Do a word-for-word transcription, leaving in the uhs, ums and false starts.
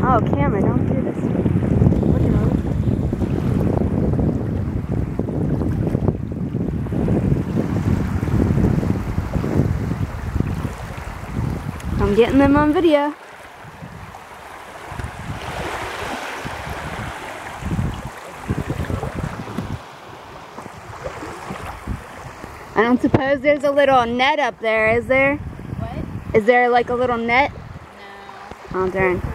Oh, camera, don't do this. Look at her. I'm getting them on video. I don't suppose there's a little net up there, is there? What? Is there like a little net? No. Oh, darn.